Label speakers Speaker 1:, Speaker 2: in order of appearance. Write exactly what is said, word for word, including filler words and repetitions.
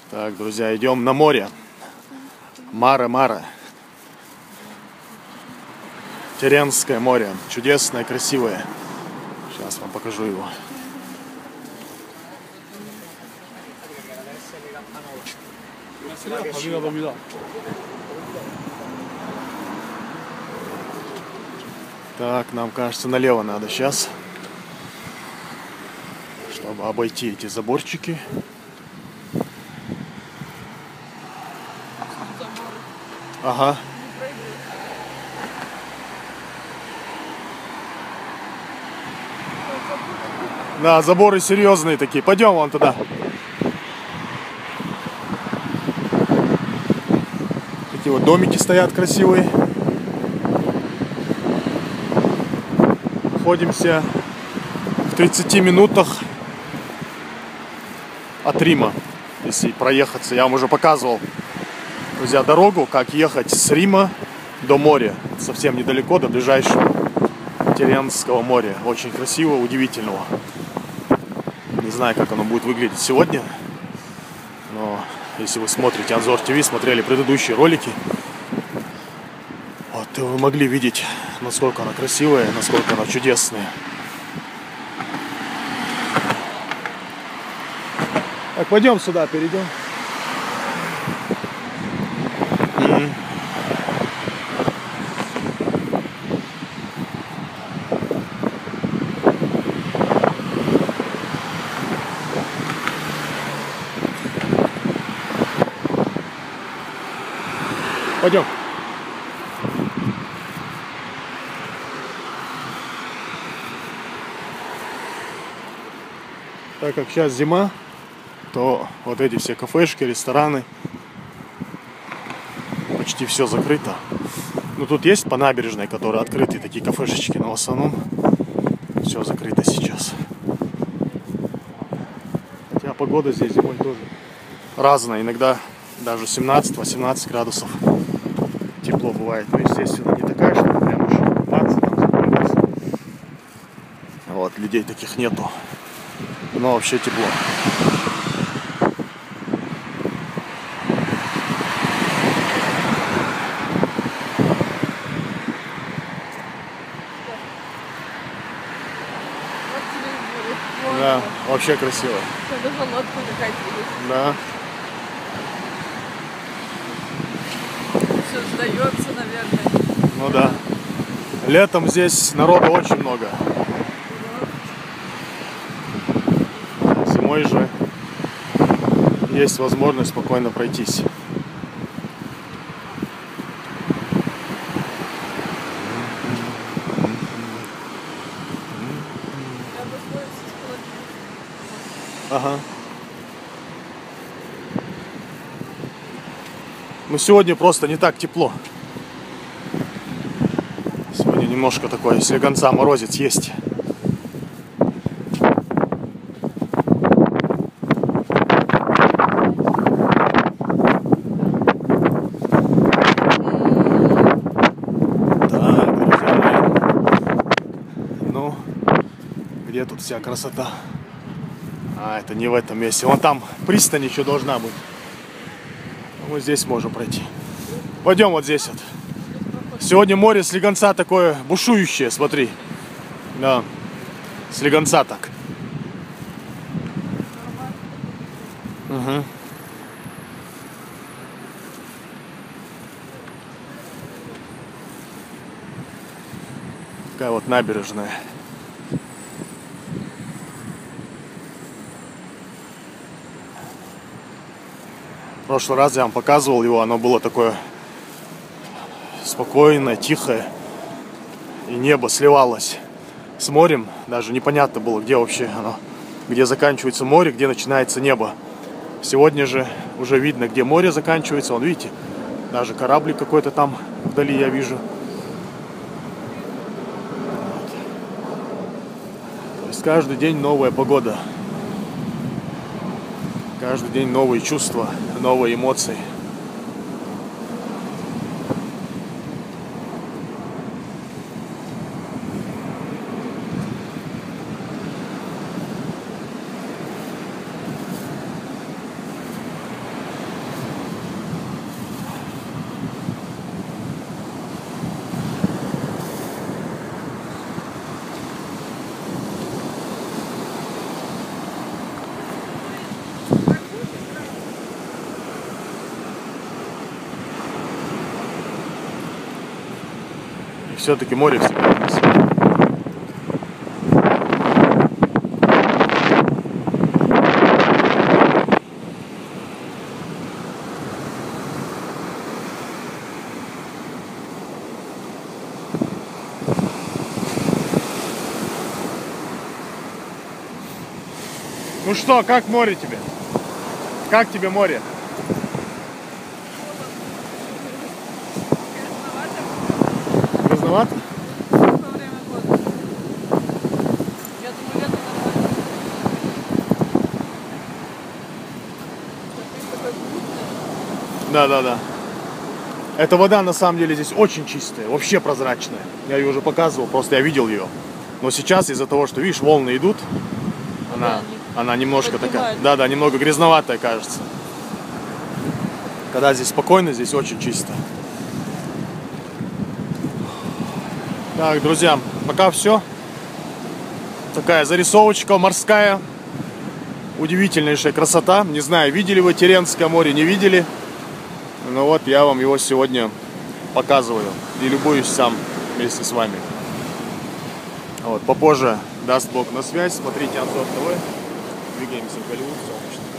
Speaker 1: Так, друзья, идем на море. Мара-Мара. Тиренское море. Чудесное, красивое. Сейчас вам покажу его. Так, нам кажется, налево надо сейчас, чтобы обойти эти заборчики. Ага. Да, заборы серьезные такие. Пойдем вон туда. Такие вот домики стоят красивые. Находимся в тридцати минутах от Рима, если проехаться. Я вам уже показывал, друзья, дорогу, как ехать с Рима до моря. Совсем недалеко, до ближайшего Тиренского моря. Очень красивого, удивительного. Не знаю, как оно будет выглядеть сегодня, но если вы смотрите Анзор ТВ, смотрели предыдущие ролики, вот, то вы могли видеть, насколько она красивая, насколько она чудесная. Так, пойдем сюда, перейдем. Mm-hmm. Пойдем. Так как сейчас зима, то вот эти все кафешки, рестораны, почти все закрыто. Ну тут есть по набережной, которые открыты, такие кафешечки, но в основном все закрыто сейчас. Хотя погода здесь зимой тоже разная, иногда даже семнадцать-восемнадцать градусов тепло бывает, но естественно не такая, что прям уж пятнадцать, там, вот, людей таких нету, но вообще тепло. Да, вообще красиво.
Speaker 2: Даже лодка какая-то есть.
Speaker 1: Да.
Speaker 2: Все сдается, наверное.
Speaker 1: Ну да. Летом здесь народу очень много. Зимой же есть возможность спокойно пройтись. Ага. Но сегодня просто не так тепло. Сегодня немножко такой слегонца морозец есть. Так, друзья мои. Ну, где тут вся красота? А, это не в этом месте. Вон там пристань еще должна быть. Мы здесь можем пройти. Пойдем вот здесь вот. Сегодня море слегонца такое бушующее, смотри. Да, слегонца так. Угу. Такая вот набережная. В прошлый раз я вам показывал его, оно было такое спокойное, тихое, и небо сливалось с морем, даже непонятно было, где вообще оно, где заканчивается море, где начинается небо. Сегодня же уже видно, где море заканчивается, вон, видите, даже кораблик какой-то там вдали я вижу. Вот. То есть каждый день новая погода. Каждый день новые чувства, новые эмоции. все-таки море всегда красиво. Ну что, как море тебе? Как тебе море? Грязновато?
Speaker 2: Во время года. Я думаю, лето нормально. Такой вкусный.
Speaker 1: Да, да, да. Эта вода на самом деле здесь очень чистая, вообще прозрачная. Я ее уже показывал, просто я видел ее. Но сейчас из-за того, что, видишь, волны идут, она,
Speaker 2: да,
Speaker 1: она немножко
Speaker 2: поднимает.
Speaker 1: такая, да, да, немного грязноватая кажется. Когда здесь спокойно, здесь очень чисто. Так, друзья, пока все. Такая зарисовочка морская. Удивительнейшая красота. Не знаю, видели вы Тиренское море, не видели. Ну вот, я вам его сегодня показываю. И любуюсь сам вместе с вами. Вот, попозже, даст Бог, на связь. Смотрите Анзор ТВ. Двигаемся в Голливуд. Все,